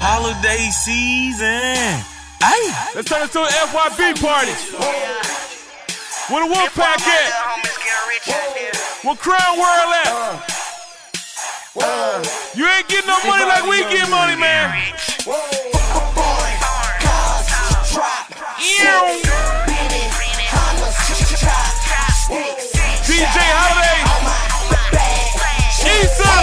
Holiday season. Hey, let's turn this to an FYB party. Where the Wolfpack at? Where Crown World at? You ain't getting no money like we get money, man. DJ Holiday, Issa.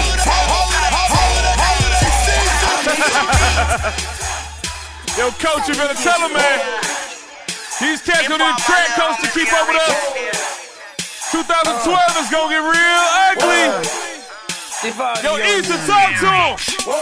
Yo, coach, you better tell him, man. These cats go to the track coast to keep up with us. 2012 is gonna get real ugly. Yo, Issa, talk to him.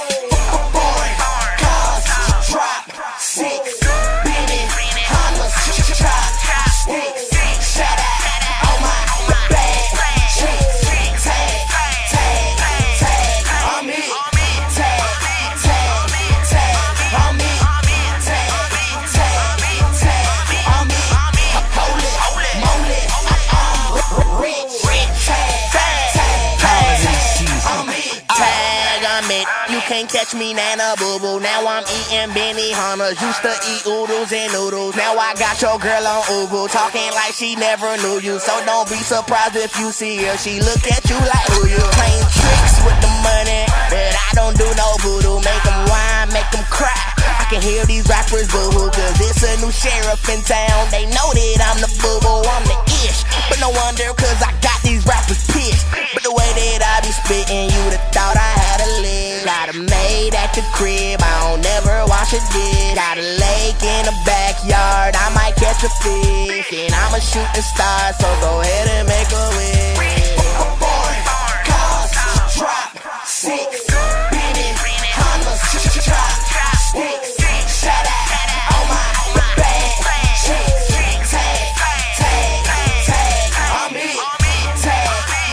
You can't catch me, Nana Boo-Boo. Now I'm eating Benny Hunters. Used to eat oodles and noodles. Now I got your girl on Uber, talking like she never knew you. So don't be surprised if you see her. She look at you like who you. Playing tricks with the money, but I don't do no voodoo. Make them whine, make them cry. I can hear these rappers boo-hoo, cause it's a new sheriff in town. They know that I'm the boo-boo, I'm the ish. But no wonder, cause I got these rappers pissed. But the way that I be spitting, you would've thought I had a lid. Got a maid at the crib, I don't never wash a dish. Got a lake in the backyard, I might catch a fish. And I'm a shooting star, so go ahead and make a wish. Cars, drop, 6, Benny, Hunters, drop, sticks. Shout out all my bad chicks. Tag, I'm it. Tag,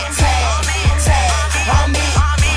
I'm it.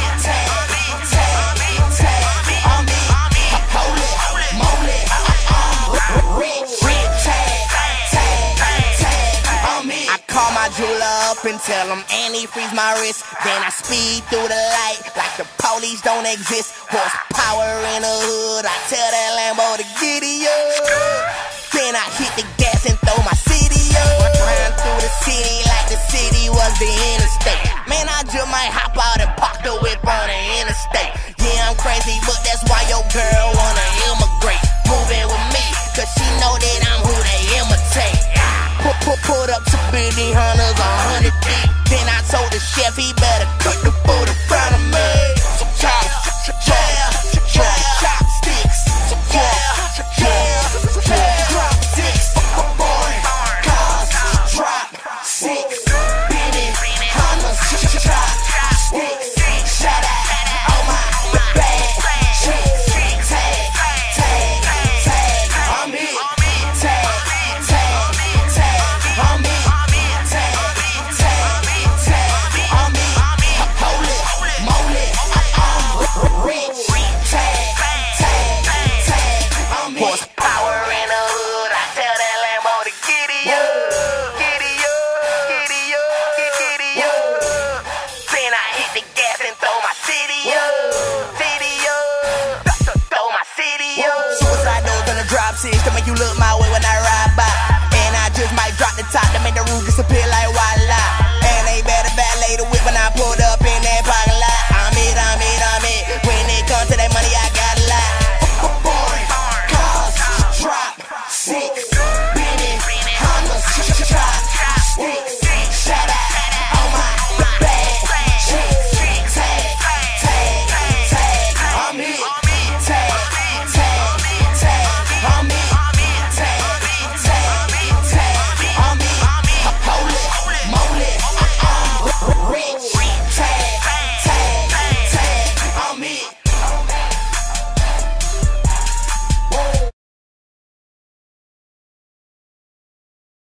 Up and tell him, and he freeze my wrist. Then I speed through the light like the police don't exist. Horsepower in the hood, I tell that Lambo to giddy up. Then I hit the gas and throw my city up. Run through the city like the city was the interstate. Man, I just might hop out and park the whip on the interstate. Yeah, I'm crazy, but that's why your girl wanna immigrate. Moving with me, cause she know that I'm who they imitate. Put up to Benny Hunters 100 deep. Then I told the chef he better cook the food in front of me. Yeah.